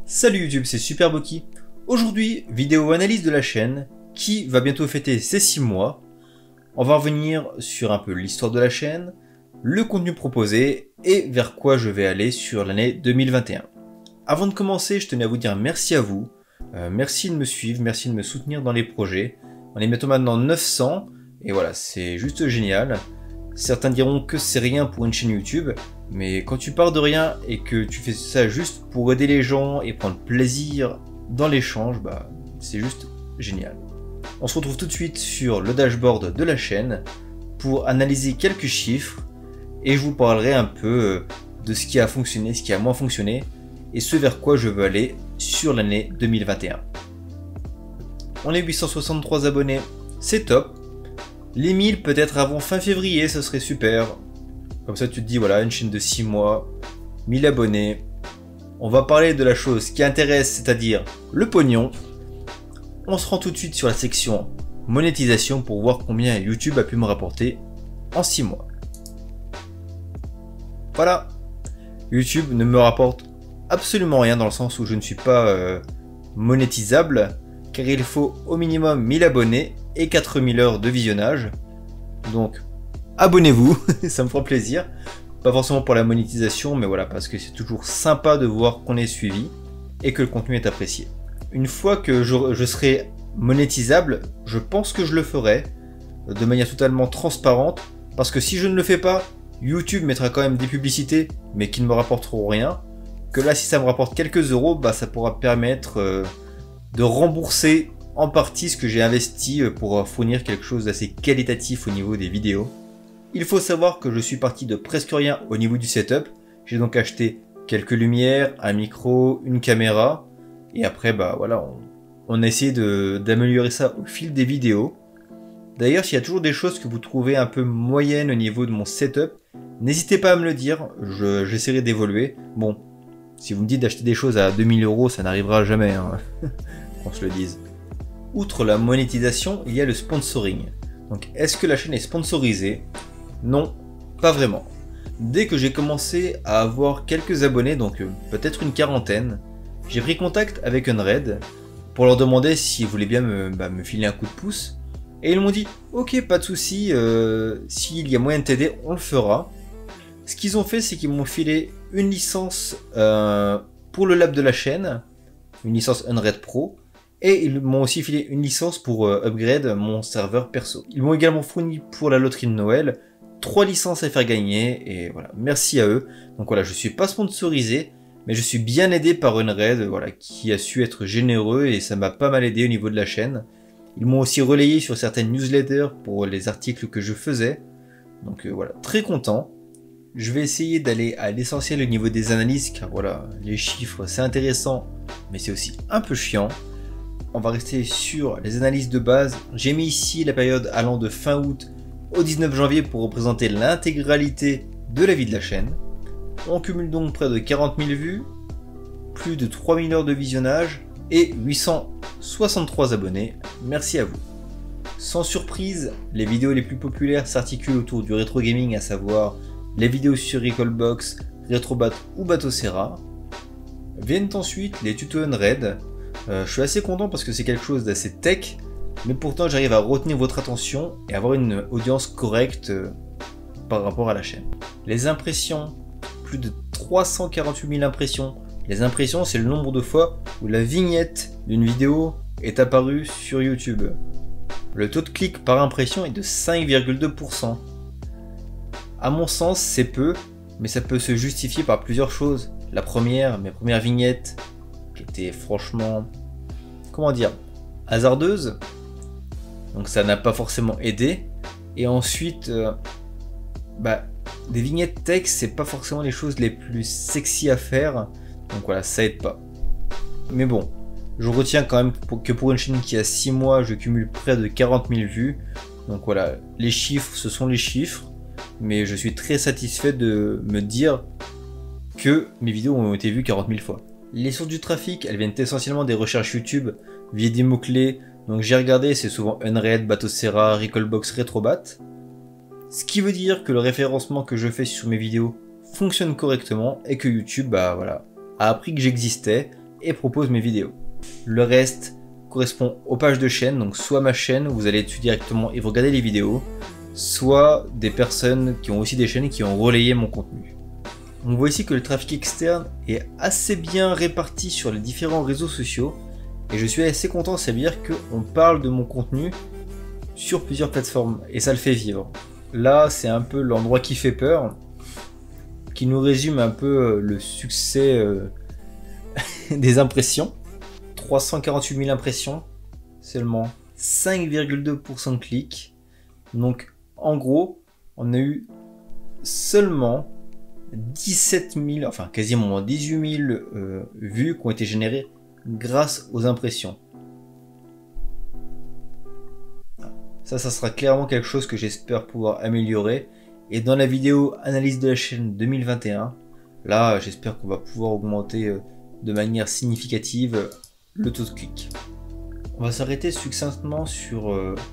Salut YouTube, c'est Superboki. Aujourd'hui, vidéo analyse de la chaîne qui va bientôt fêter ses 6 mois. On va revenir sur un peu l'histoire de la chaîne, le contenu proposé et vers quoi je vais aller sur l'année 2021. Avant de commencer, je tenais à vous dire merci à vous. Merci de me suivre, merci de me soutenir dans les projets. On est bientôt maintenant 900 et voilà, c'est juste génial. Certains diront que c'est rien pour une chaîne YouTube, mais quand tu pars de rien et que tu fais ça juste pour aider les gens et prendre plaisir dans l'échange, bah c'est juste génial. On se retrouve tout de suite sur le dashboard de la chaîne pour analyser quelques chiffres et je vous parlerai un peu de ce qui a fonctionné, ce qui a moins fonctionné et ce vers quoi je veux aller sur l'année 2021. On est 863 abonnés, c'est top. Les 1000 peut-être avant fin février, ce serait super. Comme ça tu te dis voilà, une chaîne de 6 mois, 1000 abonnés. On va parler de la chose qui intéresse, c'est-à-dire le pognon. On se rend tout de suite sur la section monétisation pour voir combien YouTube a pu me rapporter en 6 mois. Voilà, YouTube ne me rapporte absolument rien dans le sens où je ne suis pas monétisable, car il faut au minimum 1000 abonnés et 4000 heures de visionnage. Donc abonnez-vous, ça me fera plaisir. Pas forcément pour la monétisation, mais voilà, parce que c'est toujours sympa de voir qu'on est suivi et que le contenu est apprécié. Une fois que je serai monétisable, je pense que je le ferai de manière totalement transparente, parce que si je ne le fais pas, YouTube mettra quand même des publicités, mais qui ne me rapporteront rien. Que là, si ça me rapporte quelques euros, bah, ça pourra permettre de rembourser en partie ce que j'ai investi pour fournir quelque chose d'assez qualitatif au niveau des vidéos. Il faut savoir que je suis parti de presque rien au niveau du setup. J'ai donc acheté quelques lumières, un micro, une caméra. Et après, bah voilà, on a essayé d'améliorer ça au fil des vidéos. D'ailleurs, s'il y a toujours des choses que vous trouvez un peu moyennes au niveau de mon setup, n'hésitez pas à me le dire, j'essaierai d'évoluer. Bon, si vous me dites d'acheter des choses à 2000 €, ça n'arrivera jamais, hein. Qu'on se le dise. Outre la monétisation, il y a le sponsoring. Donc, est-ce que la chaîne est sponsorisée? Non, pas vraiment. Dès que j'ai commencé à avoir quelques abonnés, donc peut-être une quarantaine, j'ai pris contact avec Unraid pour leur demander s'ils voulaient bien me filer un coup de pouce. Et ils m'ont dit, ok, pas de souci, s'il y a moyen de t'aider, on le fera. Ce qu'ils ont fait, c'est qu'ils m'ont filé une licence pour le lab de la chaîne, une licence Unraid Pro, et ils m'ont aussi filé une licence pour upgrade mon serveur perso. Ils m'ont également fourni pour la loterie de Noël 3 licences à faire gagner, et voilà, merci à eux. Donc voilà, je suis pas sponsorisé, mais je suis bien aidé par Unraid, voilà, qui a su être généreux, et ça m'a pas mal aidé au niveau de la chaîne. Ils m'ont aussi relayé sur certaines newsletters pour les articles que je faisais, donc voilà, très content. Je vais essayer d'aller à l'essentiel au niveau des analyses, car voilà, les chiffres c'est intéressant, mais c'est aussi un peu chiant. On va rester sur les analyses de base. J'ai mis ici la période allant de fin août au 19 janvier pour représenter l'intégralité de la vie de la chaîne. On cumule donc près de 40 000 vues, plus de 3000 heures de visionnage et 863 abonnés. Merci à vous. Sans surprise, les vidéos les plus populaires s'articulent autour du rétro gaming, à savoir les vidéos sur Recalbox, Retrobat ou Batocera. Viennent ensuite les tutos Unraid. Je suis assez content parce que c'est quelque chose d'assez tech, mais pourtant j'arrive à retenir votre attention et avoir une audience correcte par rapport à la chaîne. Les impressions, plus de 348 000 impressions. Les impressions, c'est le nombre de fois où la vignette d'une vidéo est apparue sur YouTube. Le taux de clic par impression est de 5,2%. À mon sens, c'est peu, mais ça peut se justifier par plusieurs choses. La première, mes premières vignettes, qui étaient franchement, comment dire, hasardeuses. Donc ça n'a pas forcément aidé. Et ensuite, des vignettes texte, c'est pas forcément les choses les plus sexy à faire. Donc voilà, ça aide pas. Mais bon, je retiens quand même que pour une chaîne qui a 6 mois, je cumule près de 40 000 vues. Donc voilà, les chiffres, ce sont les chiffres. Mais je suis très satisfait de me dire que mes vidéos ont été vues 40 000 fois. Les sources du trafic, elles viennent essentiellement des recherches YouTube via des mots-clés. Donc j'ai regardé, c'est souvent Unraid, Batocera, Recalbox, Retrobat. Ce qui veut dire que le référencement que je fais sur mes vidéos fonctionne correctement et que YouTube, a appris que j'existais et propose mes vidéos. Le reste correspond aux pages de chaîne, donc soit ma chaîne, où vous allez dessus directement et vous regardez les vidéos, soit des personnes qui ont aussi des chaînes qui ont relayé mon contenu. On voit ici que le trafic externe est assez bien réparti sur les différents réseaux sociaux et je suis assez content, ça veut dire qu'on parle de mon contenu sur plusieurs plateformes et ça le fait vivre. Là, c'est un peu l'endroit qui fait peur, qui nous résume un peu le succès des impressions. 348 000 impressions, seulement 5,2% de clics. Donc en gros, on a eu seulement 17 000, enfin quasiment 18 000 vues qui ont été générées grâce aux impressions. Ça sera clairement quelque chose que j'espère pouvoir améliorer. Et dans la vidéo analyse de la chaîne 2021, là j'espère qu'on va pouvoir augmenter de manière significative le taux de clic. On va s'arrêter succinctement sur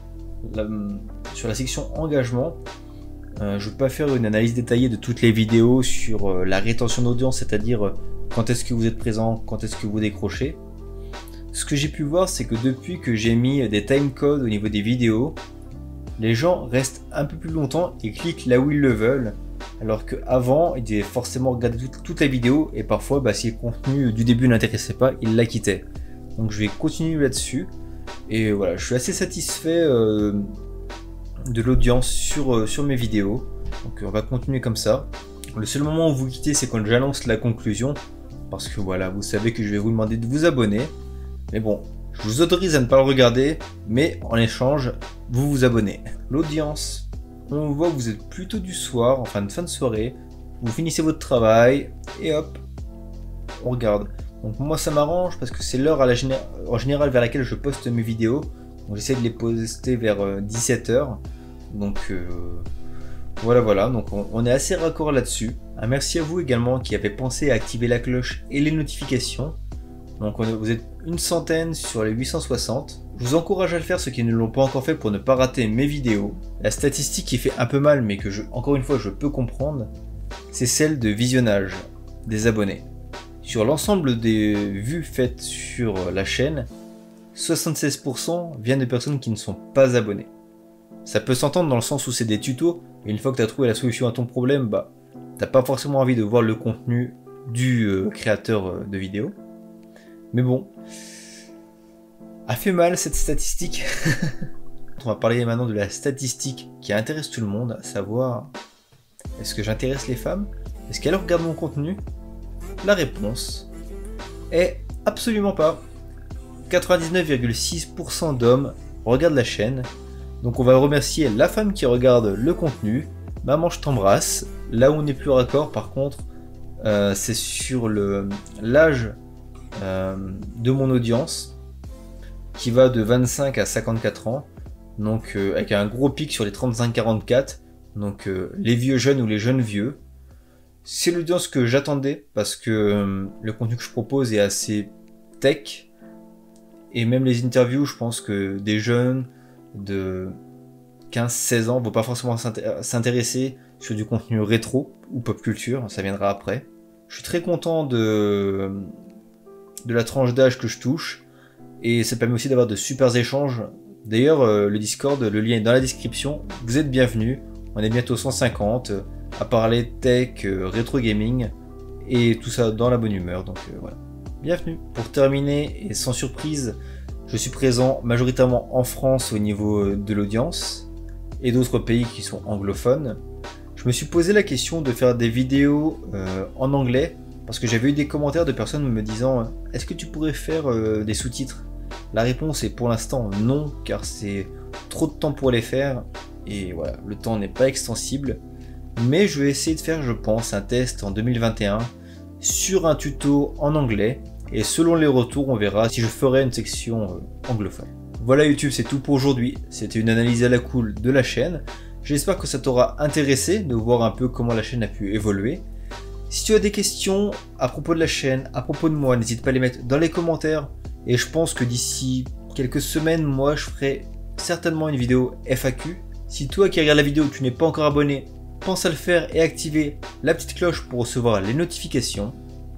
la section engagement. Je ne vais pas faire une analyse détaillée de toutes les vidéos sur la rétention d'audience, c'est-à-dire quand est-ce que vous êtes présent, quand est-ce que vous décrochez. Ce que j'ai pu voir, c'est que depuis que j'ai mis des timecodes au niveau des vidéos, les gens restent un peu plus longtemps et cliquent là où ils le veulent, alors qu'avant, ils devaient forcément regarder toute la vidéo et parfois, si le contenu du début n'intéressait pas, ils la quittaient. Donc je vais continuer là-dessus et voilà, je suis assez satisfait de l'audience sur mes vidéos, donc on va continuer comme ça. Le seul moment où vous quittez, c'est quand j'annonce la conclusion, parce que voilà, vous savez que je vais vous demander de vous abonner, mais bon, je vous autorise à ne pas le regarder, mais en échange, vous vous abonnez. L'audience, on voit que vous êtes plutôt du soir, enfin de fin de soirée, vous finissez votre travail, et hop, on regarde. Donc moi ça m'arrange parce que c'est l'heure en général vers laquelle je poste mes vidéos, donc j'essaie de les poster vers 17 h. Donc voilà, donc on est assez raccord là-dessus. Un merci à vous également qui avez pensé à activer la cloche et les notifications. Donc vous êtes une centaine sur les 860. Je vous encourage à le faire ceux qui ne l'ont pas encore fait pour ne pas rater mes vidéos. La statistique qui fait un peu mal mais que encore une fois je peux comprendre, c'est celle de visionnage des abonnés. Sur l'ensemble des vues faites sur la chaîne, 76% viennent de personnes qui ne sont pas abonnées. Ça peut s'entendre dans le sens où c'est des tutos, et une fois que tu as trouvé la solution à ton problème, t'as pas forcément envie de voir le contenu du créateur de vidéo. Mais bon, a fait mal cette statistique. On va parler maintenant de la statistique qui intéresse tout le monde, à savoir, est-ce que j'intéresse les femmes? Est-ce qu'elles regardent mon contenu? La réponse est absolument pas. 99,6% d'hommes regardent la chaîne. Donc on va remercier la femme qui regarde le contenu. Maman, je t'embrasse. Là où on n'est plus raccord par contre, c'est sur l'âge de mon audience qui va de 25 à 54 ans. Donc avec un gros pic sur les 35-44. Donc les vieux jeunes ou les jeunes vieux. C'est l'audience que j'attendais parce que le contenu que je propose est assez tech. Et même les interviews, je pense que des jeunes de 15-16 ans ne vont pas forcément s'intéresser sur du contenu rétro ou pop culture, ça viendra après. Je suis très content de la tranche d'âge que je touche et ça permet aussi d'avoir de super échanges. D'ailleurs, le Discord, le lien est dans la description. Vous êtes bienvenus, on est bientôt 150 à parler tech, rétro gaming et tout ça dans la bonne humeur, donc voilà. Bienvenue. Pour terminer, et sans surprise, je suis présent majoritairement en France au niveau de l'audience et d'autres pays qui sont anglophones. Je me suis posé la question de faire des vidéos en anglais parce que j'avais eu des commentaires de personnes me disant est-ce que tu pourrais faire des sous-titres? La réponse est pour l'instant non, car c'est trop de temps pour les faire et voilà, le temps n'est pas extensible. Mais je vais essayer de faire, je pense, un test en 2021 sur un tuto en anglais. Et selon les retours, on verra si je ferai une section anglophone. Voilà YouTube, c'est tout pour aujourd'hui. C'était une analyse à la cool de la chaîne. J'espère que ça t'aura intéressé de voir un peu comment la chaîne a pu évoluer. Si tu as des questions à propos de la chaîne, à propos de moi, n'hésite pas à les mettre dans les commentaires. Et je pense que d'ici quelques semaines, moi, je ferai certainement une vidéo FAQ. Si toi qui regardes la vidéo, tu n'es pas encore abonné, pense à le faire et activer la petite cloche pour recevoir les notifications.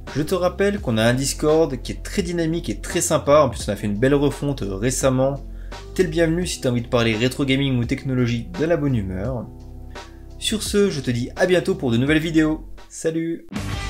Je te rappelle qu'on a un Discord qui est très dynamique et très sympa, en plus on a fait une belle refonte récemment. T'es le bienvenu si t'as envie de parler rétro gaming ou technologie de la bonne humeur. Sur ce, je te dis à bientôt pour de nouvelles vidéos. Salut!